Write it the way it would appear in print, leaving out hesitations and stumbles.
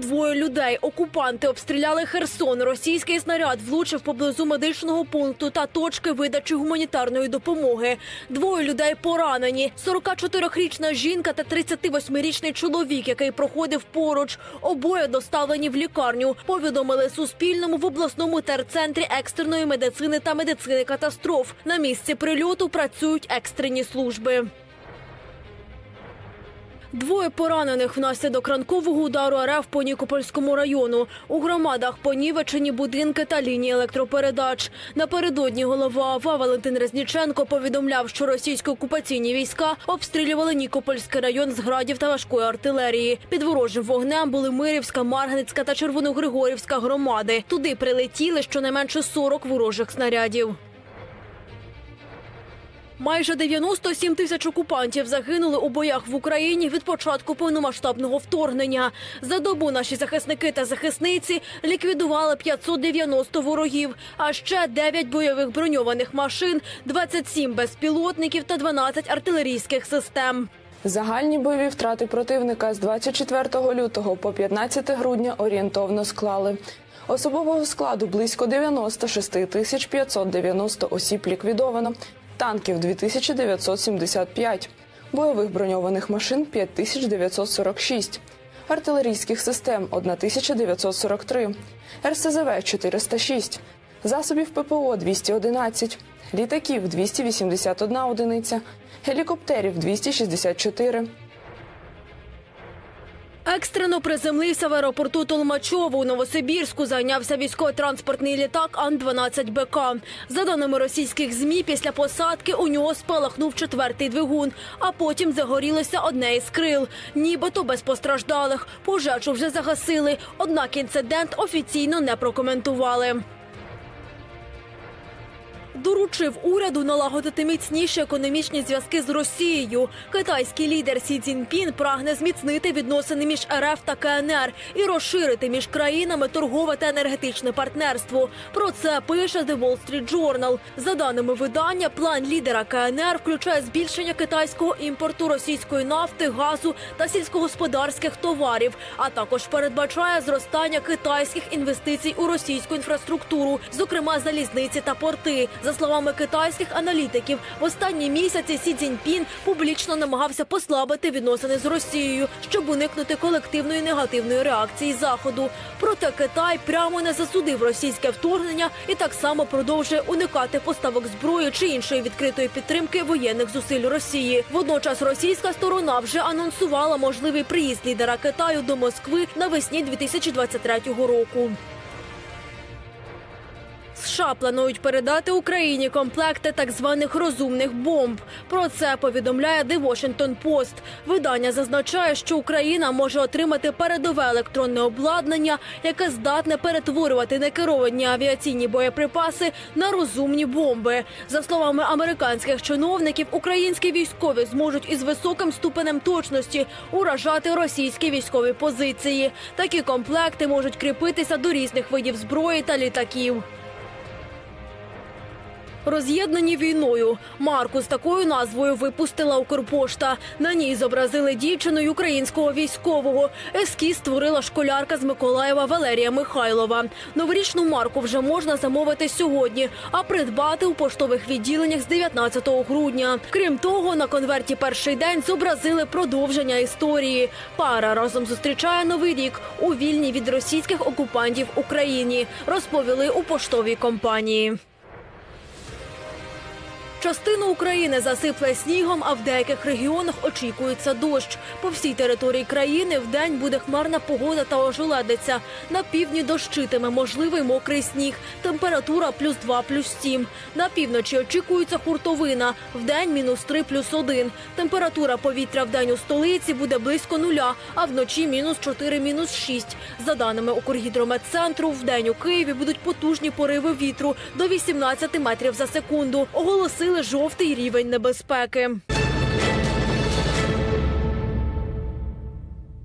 двоє людей. Окупанти обстріляли Херсон. Російський снаряд влучив поблизу медичного пункту та точки видачі гуманітарної допомоги. Двоє людей поранені. 44-річна жінка та 38-річний чоловік, який проходив поруч. Обоє доставлені в лікарню. Повідомили Суспільному в обласному терцентрі екстреної медицини та медицини катастроф. На місці прильоту працюють екстрені служби. Двоє поранених внаслідок ранкового удару РФ по Нікопольському району. У громадах понівечені будинки та лінії електропередач. Напередодні голова ОВА Валентин Резніченко повідомляв, що російські окупаційні війська обстрілювали Нікопольський район з градів та важкої артилерії. Під ворожим вогнем були Мирівська, Марганецька та Червоногригорівська громади. Туди прилетіли щонайменше 40 ворожих снарядів. Майже 97 тисяч окупантів загинули у боях в Україні від початку повномасштабного вторгнення. За добу наші захисники та захисниці ліквідували 590 ворогів, а ще 9 бойових броньованих машин, 27 безпілотників та 12 артилерійських систем. Загальні бойові втрати противника з 24 лютого по 15 грудня орієнтовно склали: особового складу близько 96 590 осіб ліквідовано, танків – 2975, бойових броньованих машин – 5946, артилерійських систем – 1943, РСЗВ – 406, засобів ППО – 211, літаків – 281 одиниця, гелікоптерів – 264. Екстрено приземлився в аеропорту Толмачово. У Новосибірську зайнявся військово-транспортний літак Ан-12БК. За даними російських ЗМІ, після посадки у нього спалахнув 4-й двигун, а потім загорілося одне із крил. Нібито без постраждалих. Пожежу вже загасили, однак інцидент офіційно не прокоментували. Доручив уряду налагодити міцніші економічні зв'язки з Росією. Китайський лідер Сі Цзіньпін прагне зміцнити відносини між РФ та КНР і розширити між країнами торгове та енергетичне партнерство. Про це пише The Wall Street Journal. За даними видання, план лідера КНР включає збільшення китайського імпорту російської нафти, газу та сільськогосподарських товарів, а також передбачає зростання китайських інвестицій у російську інфраструктуру, зокрема залізниці та порти. За словами китайських аналітиків, в останні місяці Сі Цзіньпін публічно намагався послабити відносини з Росією, щоб уникнути колективної негативної реакції Заходу. Проте Китай прямо не засудив російське вторгнення і так само продовжує уникати поставок зброї чи іншої відкритої підтримки воєнних зусиль Росії. Водночас російська сторона вже анонсувала можливий приїзд лідера Китаю до Москви навесні 2023 року. США планують передати Україні комплекти так званих розумних бомб. Про це повідомляє The Washington Post. Видання зазначає, що Україна може отримати передове електронне обладнання, яке здатне перетворювати некеровані авіаційні боєприпаси на розумні бомби. За словами американських чиновників, українські військові зможуть із високим ступенем точності уражати російські військові позиції. Такі комплекти можуть кріпитися до різних видів зброї та літаків. Роз'єднані війною. Марку з такою назвою випустила Укрпошта. На ній зобразили дівчину й українського військового. Ескіз створила школярка з Миколаєва Валерія Михайлова. Новорічну марку вже можна замовити сьогодні, а придбати у поштових відділеннях з 19 грудня. Крім того, на конверті перший день зобразили продовження історії. Пара разом зустрічає Новий рік у вільній від російських окупантів Україні, розповіли у поштовій компанії. Частину України засипле снігом, а в деяких регіонах очікується дощ. По всій території країни вдень буде хмарна погода та ожеледиця. На півдні дощитиме, можливий мокрий сніг. Температура +2, +7. На півночі очікується хуртовина. Вдень -3, +1. Температура повітря вдень у столиці буде близько 0, а вночі -4, -6. За даними Укргідрометцентру, вдень у Києві будуть потужні пориви вітру до 18 метрів за секунду. Оголосили жовтий рівень небезпеки.